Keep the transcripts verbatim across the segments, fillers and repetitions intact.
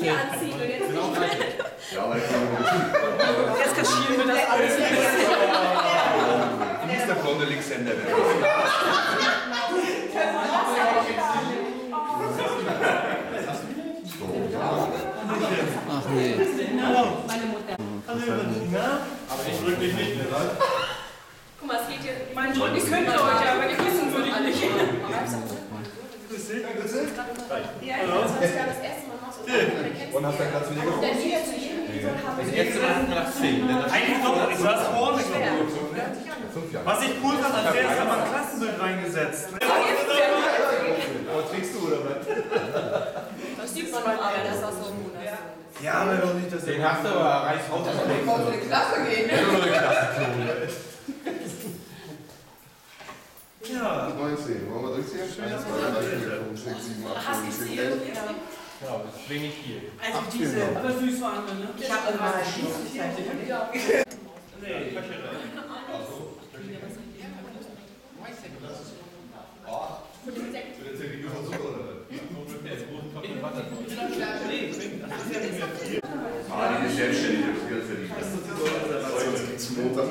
hier anziehen und jetzt nicht mehr. Ja, aber jetzt haben wir Jetzt kaschieren wir das alles. Du bist der blonde Linkshänder. Ach nee. Meine Mutter. Aber ich drück dich nicht mehr, ne? Guck mal, es geht hier. Mein Drücken könnte heute, aber die küssen würde ich nicht. Ja, das war das erste Mal so. Und hast du Platz wieder gefunden? Dann hier zu jedem. Das erste Mal nach zehn. Eigentlich doch, ich saß vorne, glaube ich. Was ich cool fand, als erstes haben wir ein Klassenbild reingesetzt. Oh, trinkst du oder was? Das sieht man aber, dass das so gut ist. Ja, aber doch nicht, dass Den hast du aber reicht raus. Ich wollte in die Klasse gehen. Ja. neunzehn. Wollen wir durchziehen? eins, zwei, drei, vier, fünf, sechs, sieben, acht, neun, zehn, elf. Ja, das ist wenig viel. Also diese, aber süß waren wir, ne? Ich habe also mal Schießlichkeit. Nee, ich verstehe das. Ah, die ist selbstständig, das wird für die. Sonst gibt es Montag.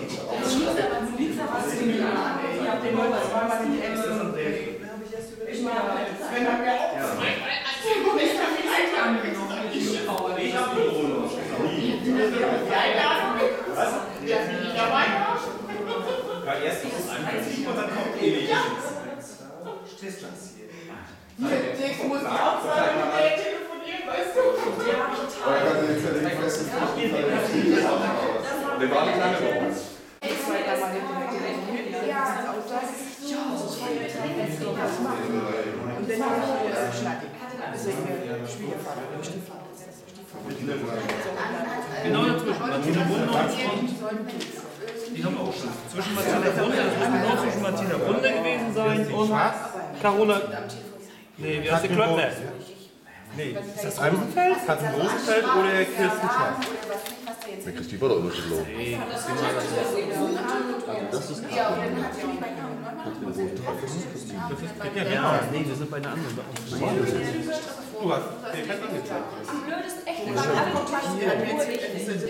Ich habe den Leuten zweimal in die Ängste. Ich meine, wenn er mir auch. Ich habe die Einladung genommen. Ich habe die Wohnung. Die Einladung? Was? Der ist nicht dabei? Ja, erst ist es einfach und dann kommt eh nicht. Stehst du das hier? Jetzt muss ich auch sagen, mit der telefonieren, weißt du? Ja, Aber ich hatte jetzt ja den festen Der war nicht lange bei uns. Und dann habe ich Schnattig. Deswegen Schwiegervater, Stiefvater. Genau dazwischen. Martina Wunder und die haben wir auch schon. Zwischen Martina Wunder, das muss genau zwischen Martina Wunder gewesen sein und Carola. Nee, wie heißt die Klöckner? Nee, ist das Rosenfeld? Katrin Rosenfeld oder Kirsten Schwarz? Mit Christi war doch immer schon los. Nee, Das ist Ja, und dann hat sie mich bei ja, genau. Nee, wir sind bei einer anderen. Du hast den Fett angezeigt. Am blödesten echt, wenn man alle Kontakte nur ich nicht.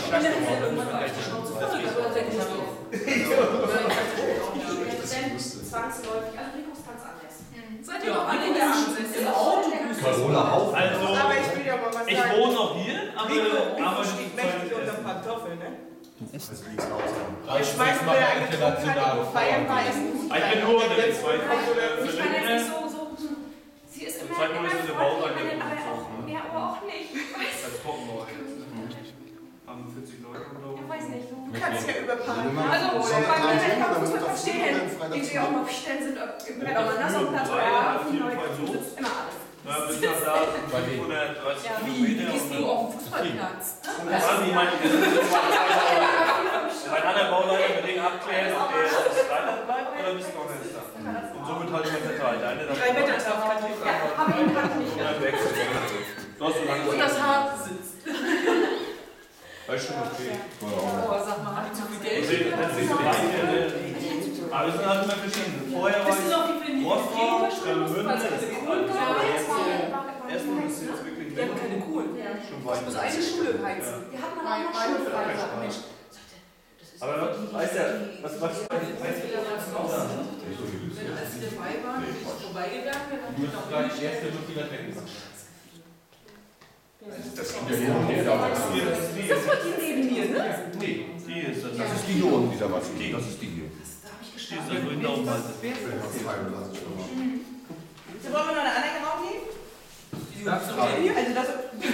Zwangsläufig, also Rico ist ganz anders. Seid ihr noch alle in der Auto? Carola auch. Also, Aber ich will ja mal was sagen. ich wohne noch hier, aber Rico steht mächtig unter Pantoffeln, ne? Ich schmeiß mir eine Karte, feiern war es gut. Ich bin nur der zweite. Ich kann jetzt nicht so, so, sie ist immer, Zeig mal, immer wie so eine voll, Baureihe aber auch, mehr aber auch nicht. Als Trockenbauer jetzt. Haben vierzig Leute oder Ich weiß nicht, du Du kannst ja über Also, Paragraphen bei mir, ich kann muss man verstehen, wie sie auch mal stellen sind, ob wenn auch mal nass auf Platz oder ja, viele Leute sitzt immer alles. Ja, bis nach da hundertdreißig Ja, wie Kilometer. gehst du auf den Fußballplatz? Also, ich meine, wir sind jetzt bei einer Bauleiter mit denen abklären, ob der bis Freitag bleibt oder bis Donnerstag. Und somit halt immer verteilt. Eine Drei Wettertag kann ich Ja, aber ihn hat nicht. dann wechselt. Du hast so lange Und das Haar sitzt. Das ist schon okay. Oh, sag mal, hab ich zu viel Geld? Aber wir sind halt immer verschieden. Vorher war ich Rostock, dann München, jetzt Essen ist jetzt wirklich Die haben keine Kohlen. schon Ich muss eine Schule heizen. Wir hatten aber auch mal Schulfreitag. Aber weißt du, was was Als sie dabei waren, bin ich vorbeigegangen. Du bist doch gleich die erste Luft, die das weggemacht hat. Das kommt ja hier nicht da. Das war die neben mir, ne? Nee, die ist das. Das ist die hier unten, dieser Maske. Das ist die hier. Die ist das, wo ich drauf halte. So, wollen wir noch eine andere Raum gehen? Darfst du Also das.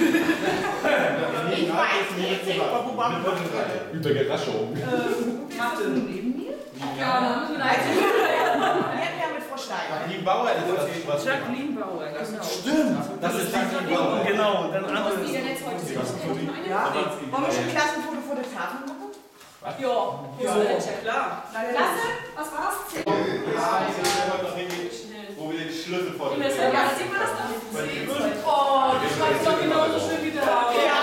Ich weiß nicht, wo machen wir? Überraschung. Mathe neben mir? Ja, dann müssen wir Also, wir hatten ja mit Frau Steiner. Die Bauer ist das, was Jacqueline Bauer, genau. stimmt. Das ist die Bauer. Genau, dann Was andere. die denn jetzt heute sehen? Ja, wollen wir schon Klassenfoto vor der Tafel machen? Ja, Ja, klar. Klasse, was war das? Zehn. Wo wir den Schlüssel vor Ja, sieht man das dann? Oh, du schreibst doch genauso schön wie der.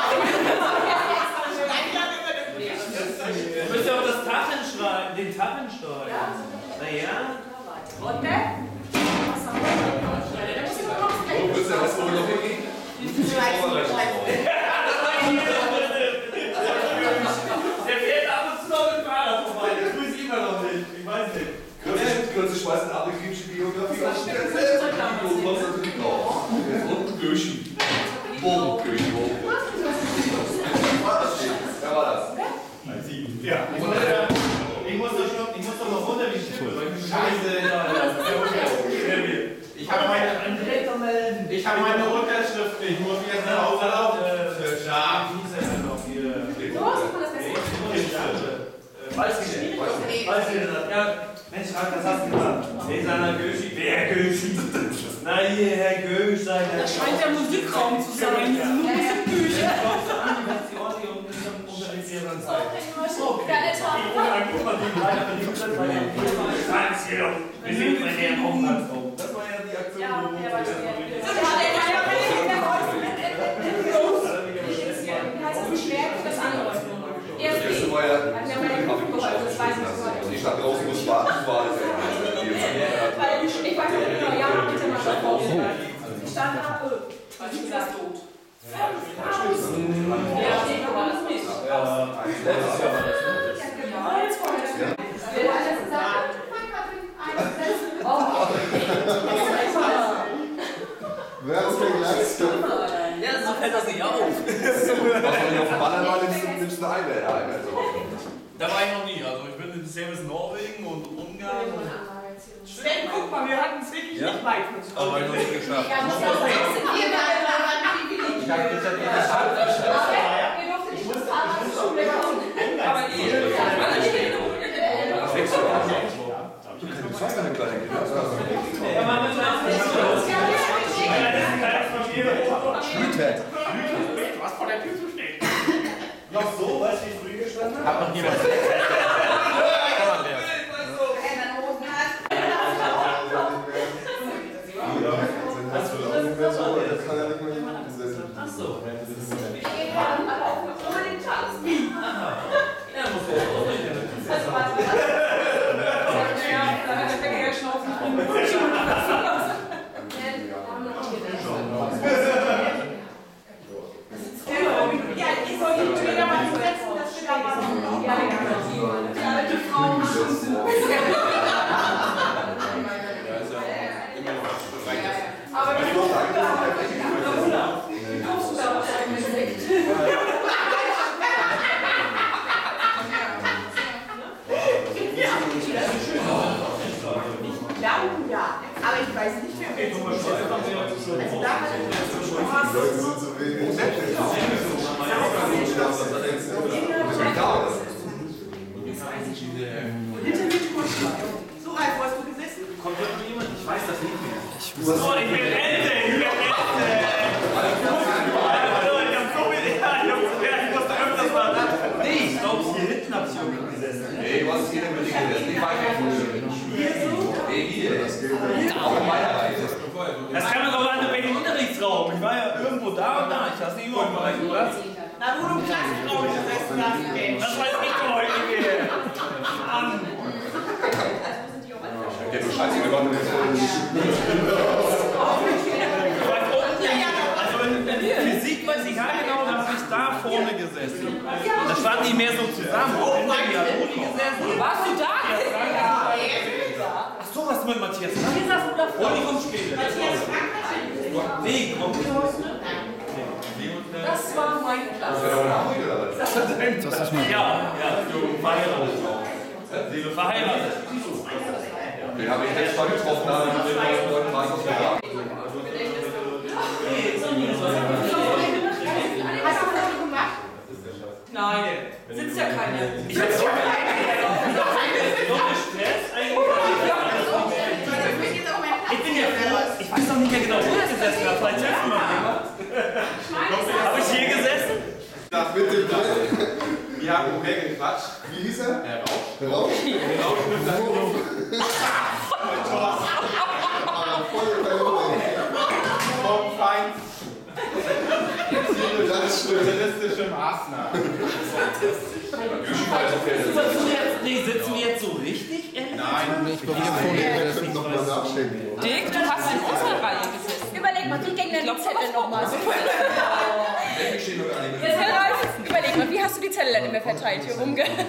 Du müsst ja auch das Tafeln schreiben, den Tafeln schreiben. Naja. Und der? Was haben wir? Der muss immer noch Wo willst du das wohl noch hingehen? Der fährt ab und zu noch mit dem Fahrrad vorbei, das grüße ich immer noch nicht. Ich weiß nicht. Kürzlich schmeißen alle griechische Biografie aus dem Video, was natürlich auch. Und Kirchen. Bogenköchen, Bogenköchen. War das schön? Wer war das? Ja. Und, äh, ich muss doch schon, ich muss doch mal runter die Stimme, weil ich Scheiße. Ich habe meine, ich habe meine Unterschrift, ich muss jetzt nach Hause laufen. Ja, wie ist das denn noch hier? Weiß ich nicht. Weiß ich nicht. Ja, Mensch, was hast du gemacht? Hey, seiner Göschi, wer Göschi? Na hier, Herr Gösch, sein Herr. Das scheint der Musikraum zu sein. Diese Musikküche. Wir sind bei der Aufwärtsraum. Das war ja die Aktion. Ja, der war schwer. Das andere. Das erste war ja ich stand draußen, muss warten, war das Weil ich, ich weiß nicht genau, ja, bitte mal schon raus. Ich stand da, was ist das tot? Ja, aber das nicht. letztes Jahr war das. Ja, jetzt kommt das. Wer hat das gesagt? Wer ist der Gleiste? Ja, so fällt das nicht auf. Was man nicht auf dem Banner war, nimmst du eine Einwähler ein. Da war ich noch nie. Also ich bin bisher bis Norwegen und Ungarn. Sven, guck mal, wir hatten es wirklich nicht weit von zu Aber ich noch nicht geschafft. Ja, muss das sein. Ich habe jetzt ja das Hand geschafft. Ihr durftet nicht das Fahrrad zur Schule kommen. Aber ihr, ja, alle stehen noch. Sechs Jahre. Ich habe keine Zeit, meine kleine Kinder. Ja, Mann, das war nicht so. Schlüter. Was vor der Tür zu stehen? Noch so, was ich früh gestanden habe? Hat noch jemand? Das kann ja nicht mal jemand besetzen. Ach so. Ja, muss ja auch nicht. Ja, ich soll die Tür mal setzen, dass wir da mal noch. Ja, die alte Frau. Aber die durfte da wahrscheinlich nicht. Ja, aber ich weiß nicht, wer mit also da hat Die Leute sind so wenig. So, Ralf, wo hast du gesessen? Kommt noch jemand? Ich weiß das nicht mehr. So, ich bin Ente! Ich bin Ente! Hallo, ich hab so viel. Ja, ich muss da öfters mal. Nee, ich glaube, hier hinten hab ich irgendwie gesessen. Ey, du hast hier mit dir gesessen, nicht weiter. Hier so? Ey, hier. Auch in meiner Reise. Das kann man doch an welchem Unterrichtsraum. Ich war ja irgendwo da und da. Ich weiß nicht immer, wo ich war. Na, wo du im Klassenraum gesessen hast, Mensch. Das weiß ich doch heute nicht mehr. Mann. Ja, du Scheiße, wir waren jetzt Also in Physik weiß ich gar genau, da habe ich da vorne gesessen. Da standen die mehr so zusammen. Oh, Uni gesessen. Warst du da? Ach so, was mit Matthias? Hier saß du davor. Uni kommt später. Nee, kommt nicht. Das war meine Klasse. Ja, ja, verheiratet. Verheiratet. Den habe ich letztes Mal getroffen, da habe ich mit den Leuten was aus der Lage. Hast du das gemacht? Nein, sitzt ja keiner. Ich hab so einen Stress eigentlich. Ich bin ja froh, ich weiß noch nicht mehr genau, wo er gesessen hat. Vielleicht helfen wir mal. Habe ich hier gesessen? Nach mit dem Ball. Wir haben Umweg gequatscht. Wie hieß er? Der Rausch. Rausch? Rausch mit seinem Aber voll verloren. Vom Feind. Das stimmt. Sozialistische Maßnahmen. Nee, sitzen wir jetzt so richtig? Nein, Ich glaube, wir können noch mal nachschenken. Dick, du hast in unserer Reihe gesessen. Überleg mal, wie ging denn Zettel nochmal so. Ich stehe noch gar nicht Jetzt Herr Reif, überleg mal, wie hast du die Zettel denn immer verteilt hier rumge... Meine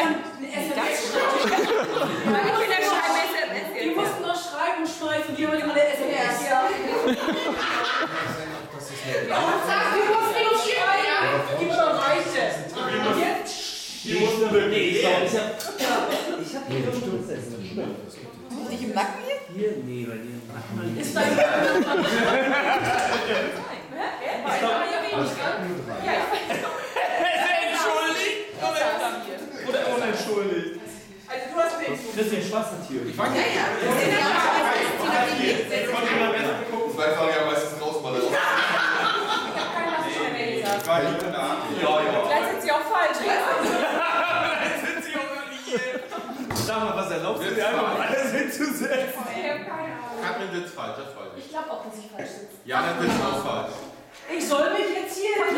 Kinder schreiben S M S. Die mussten noch schreiben und schmeißen, die haben immer eine S M S. Ja. Die mussten noch schreiben. Gib schon Reiche. Und jetzt... Die mussten wirklich. Ich hab, ich hab hier irgendwo gesessen. Nicht im Nacken hier? Hier? Nee, bei dir. Ist dein... Entschuldigt? Oder unentschuldigt? Also du hast nichts. Christian Schwarz hat hier. Ich weiß nicht. Vielleicht war ich ja meistens draußen mal. Ich hab keine Maschine mehr gesagt. Ich war hier in der Hand. Ja, ja. Vielleicht sind sie auch falsch. Sind sie auch hier? Sag mal, was erlaubst du dir einfach alles hinzusetzen? Ich hab keine Ahnung. Katrin sitzt falsch, das weiß ich. Ich glaube auch, dass ich falsch sitze. Ja, dann sitzt auch falsch. Ich soll mich jetzt hier... Aber ich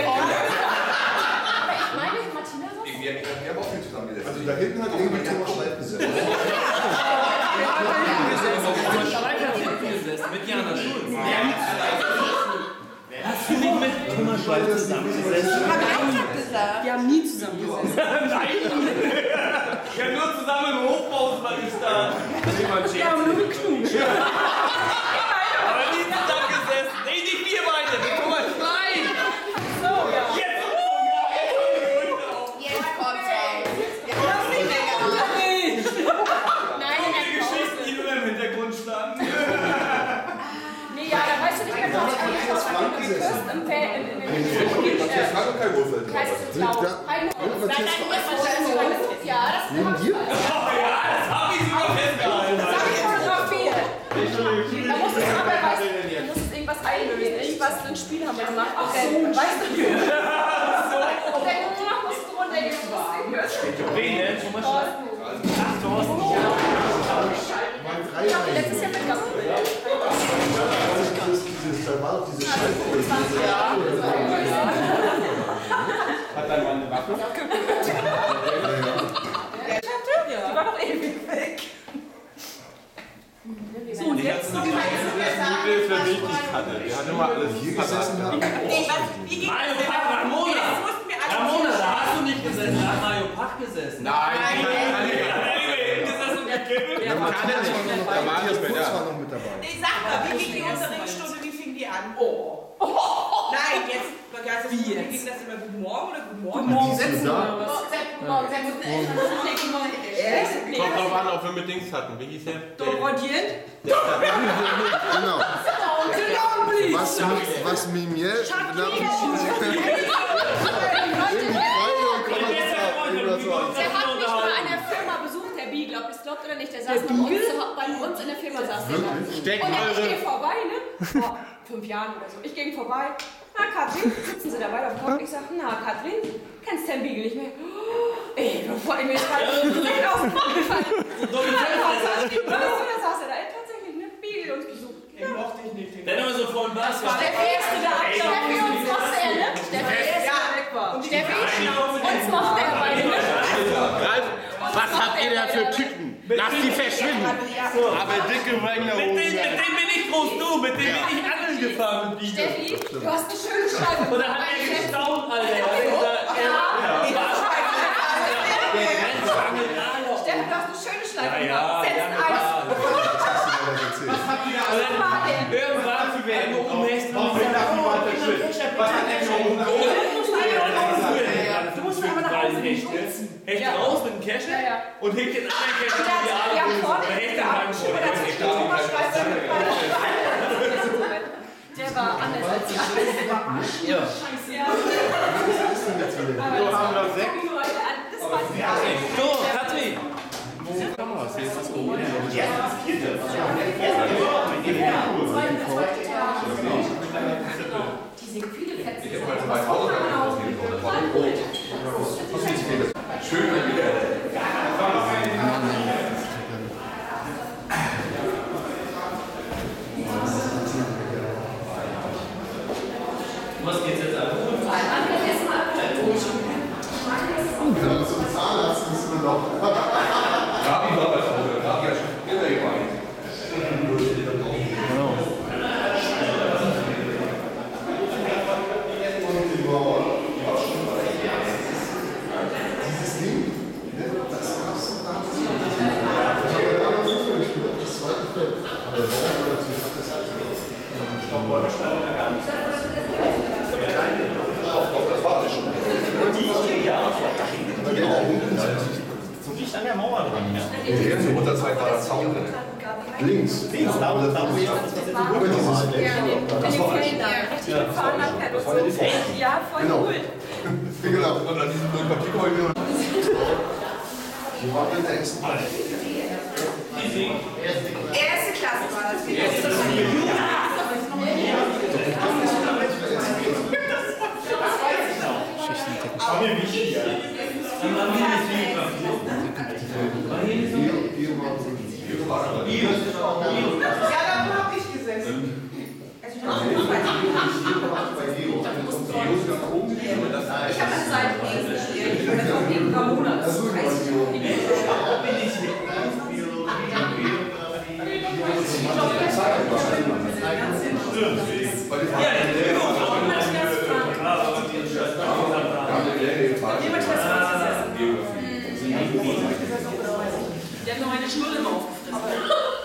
meine, Martina so? Irgendwie haben wir aber auch viel zusammengesetzt. Also da hinten hat irgendwie Thomas Schleif gesessen. Mit Jana Schulz. Hast du nicht mit Thomas Schleif zusammengesessen? Wir haben nie zusammengesessen. Nein! Wir haben nur zusammen im Hochhaus mal gestanden. Wir haben nur geknutscht. Aber nie zusammengesessen. Nee, nicht wir beide. Mit Thomas Schleif. So, ja. Jetzt! Jetzt kommt's raus. Nein, Die nein, Geschichten, die nur im Hintergrund standen. nee, ja, da weißt du nicht mehr, was du was du geküsst im Feld, in den Matthias hat doch kein Wurfeld. Kaiserslautern. Ja, das Neben dir? Oh ja, das hab ich sogar festgehalten. habe ich fotografiert. Da muss es aber was, du musst irgendwas einlösen. Irgendwas, ein Spiel haben wir gemacht. Ach so, weißt du? Und dann musst du runtergehen. Wen denn? Thomas Schleif? Ach, Thorsten. Mein Ich habe Freiheit. letztes Jahr mitgemacht. Da war doch diese Schallfolge. Hat dein Mann eine Waffe? Die war doch ewig weg. So, und jetzt noch für wichtig hatte. Der hat immer alles hier gesessen. Mario Pack, Ramona! Ramona, da hast du nicht gesessen, da hat Mario Pack gesessen. Nein, Ja, da war Marius war noch mit dabei. Ich sag mal, wie ging die Unterrichtsstunde, wie fing die an? Oh. Nein, jetzt, wie jetzt? Ging das immer Guten Morgen oder Guten Morgen? Guten Morgen, setzen wir da. Kommt drauf an, ob wir mit Dings hatten. Wie hieß der? Dorodiert? Genau. Augenblick! Was, was Mimier? Der hat mich mal in der Firma besucht, der Beagle, ob ihr es glaubt oder nicht. Der saß bei uns, bei uns in der Firma. Saß der da. Stecken Und ich eure. gehe vorbei, ne? Vor fünf Jahren oder so. Ich ging vorbei. Na, Katrin, sitzen sie dabei auf dem Kopf. Ich sag, na, Katrin, kennst du den Beagle nicht mehr? Oh, ey, bevor ich mir das gerade aus dem Kopf gefallen. Da saß er da. Ey, tatsächlich, ne? Beagle uns besucht. Den mochte ich nicht. Dann immer so von was? Der erste da. Steffi, uns mochte er, ne? Steffi, der erste weg war. Steffi, uns mochte er beide, ne? Ralf, was habt ihr da für Tüten? Lass die verschwinden. Aber dicke Weine Mit dem, mit dem bin ich groß, du. Mit dem bin ich angeln gefahren mit Biegen. Steffi, du hast eine schöne Scheibe. Und dann hat er gestaunt, Alter. Er hat gesagt, Steffi, du hast eine schöne Schleife ja, gemacht. Setz ja, eins. Was war denn? irgendwann für wer immer umhängst, dann Was hat der schon? Du musst aber nach Hause nicht nutzen. Hecht raus mit dem Kescher Ja, ja. und hebt den anderen Kescher Und in die dann- ja, Arme. vorne- Da hecht ja, der Mann schon. und dazwischen Thomas Schweizer mit meiner Schweizer. Der war anders als die anderen. Ja. Ja. Was Aber das haben wir sechs. Das war So, Katrin. Die sind viele Fetzen. Ich habe mal zwei Hause Schön, wenn wieder. Was geht's jetzt an? Wenn du zum Zahnarzt bist du noch. Gabi war bei Frau, Gabi hat schon immer geweint. der Mauer dran, ja. Hier ist unter zwei Grad Zaun drin. Links. Links, da und da. Aber dieses Das war richtig gefahren nach Perl. Ja, voll cool. Genau, und an diesem Papierhäuschen. Die waren in der ersten Reihe. Erste Klasse war das. Das war mir wichtig, ja. Dann haben wir nicht viel Papier. Ja, da hab ich gesessen. Ich habe eine Seite gespielt. Ich habe auch gegen Ramona. Das ist Der hat noch eine Schnulle im aufgefressen.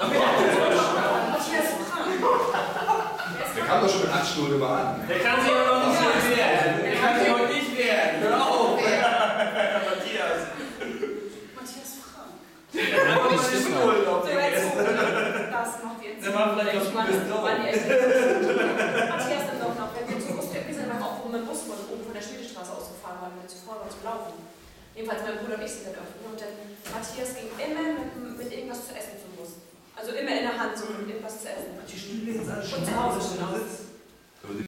Der kam doch schon mit acht Stunden überan. Der kann sich aber noch nicht werden. Der kann sich heute nicht werden. Hör auf. Matthias. Matthias Frank. Das ist cool. Das macht jetzt. Der macht vielleicht was Gutes drauf. Matthias dann doch noch, wenn wir zu Bus, wir sind einfach auch mit dem Bus von oben von der Schwedestraße ausgefahren, weil wir zu faul waren zu laufen. Jedenfalls mein Bruder und ich sind dann öffnen und dann Matthias ging immer mit, mit irgendwas zu essen zum Bus. Also immer in der Hand so mit irgendwas zu essen. Und zu Hause schon.